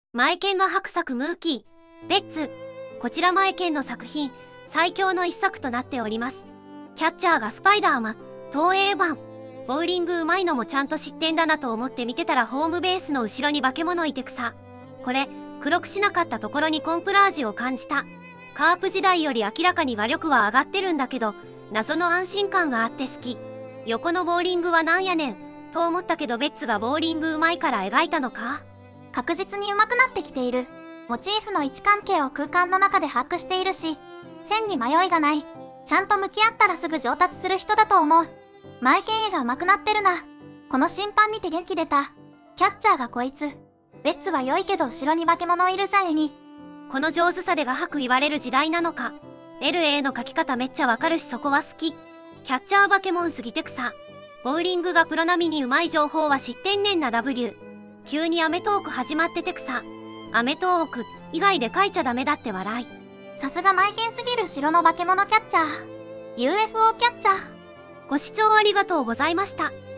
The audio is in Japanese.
マエケンの伯作ムーキー、ベッツ。こちらマエケンの作品、最強の一作となっております。キャッチャーがスパイダーマン、東映版。ボウリングうまいのもちゃんと知ってんだなと思って見てたらホームベースの後ろに化け物いてくさ。これ、黒くしなかったところにコンプラージュを感じた。カープ時代より明らかに画力は上がってるんだけど、謎の安心感があって好き。横のボウリングはなんやねん、と思ったけどベッツがボウリングうまいから描いたのか。 確実に上手くなってきている。モチーフの位置関係を空間の中で把握しているし、線に迷いがない。ちゃんと向き合ったらすぐ上達する人だと思う。マエケン絵が上手くなってるな。この審判見て元気出た。キャッチャーがこいつ。ベッツは良いけど後ろに化け物いるじゃん絵に。 この上手さで画伯言われる時代なのか。LA の描き方めっちゃわかるしそこは好き。キャッチャー化け物すぎてくさ。ボウリングがプロ並みにうまい情報は知ってんねんな W。急にアメトーク始まっててくさ。アメトーク以外で書いちゃダメだって笑い。 さすがマエケンすぎる城の化け物キャッチャー。UFO キャッチャー。 ご視聴ありがとうございました。